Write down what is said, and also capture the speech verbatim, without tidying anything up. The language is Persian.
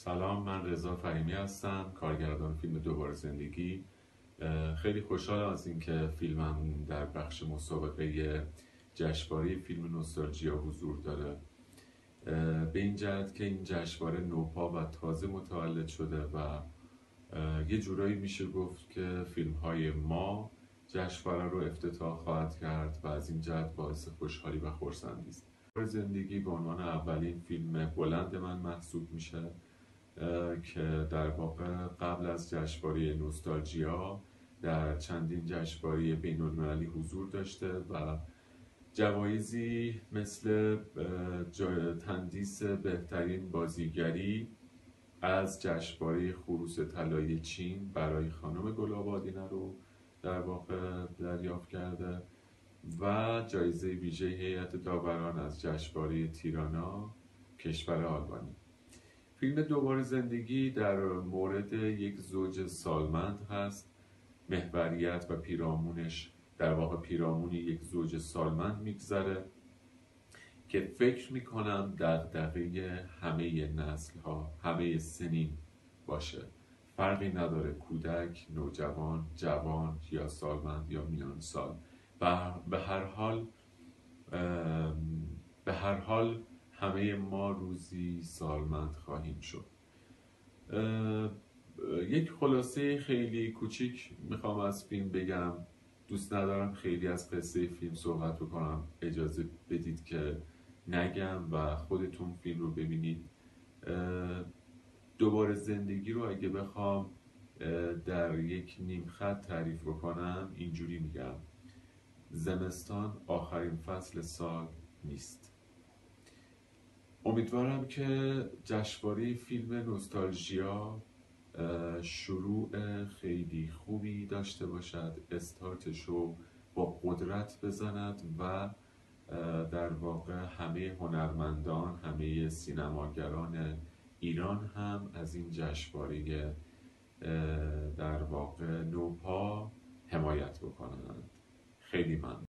سلام، من رضا فهیمی هستم، کارگردان فیلم دوباره زندگی. خیلی خوشحالم از اینکه فیلمم در بخش مسابقه جشنواره فیلم نوستالژیا حضور داره. به این جهت که این جشنواره نوپا و تازه متولد شده و یه جورایی میشه گفت که فیلم های ما جشنواره رو افتتاح خواهد کرد و از این جهت باعث خوشحالی و خرسندی است. زندگی به عنوان اولین فیلم بلند من محسوب میشه که در واقع قبل از جشنواره نوستالژیا در چندین جشنواره بین المللی حضور داشته و جوایزی مثل تندیس بهترین بازیگری از جشنواره خروس طلایی چین برای خانم گل‌آبادینه رو در واقع دریافت کرده و جایزه ویژه هیئت داوران از جشنواره تیرانا کشور آلبانی. فیلم دوباره زندگی در مورد یک زوج سالمند هست. محوریت و پیرامونش در واقع پیرامونی یک زوج سالمند میگذره که فکر میکنم دغدغه همه نسل ها، همه سنین باشه. فرقی نداره کودک، نوجوان، جوان یا سالمند یا میان سال. به هر حال به هر حال همه ما روزی سالمند خواهیم شد. یک خلاصه خیلی کوچیک میخوام از فیلم بگم. دوست ندارم خیلی از قصه فیلم صحبت بکنم، اجازه بدید که نگم و خودتون فیلم رو ببینید. دوباره زندگی رو اگه بخوام در یک نیم خط تعریف بکنم اینجوری میگم: زمستان آخرین فصل سال نیست. امیدوارم که جشنواره فیلم نوستالژیا شروع خیلی خوبی داشته باشد، استارتش رو با قدرت بزند و در واقع همه هنرمندان، همه سینماگران ایران هم از این جشنواره در واقع نوپا حمایت بکنند. خیلی ممنون.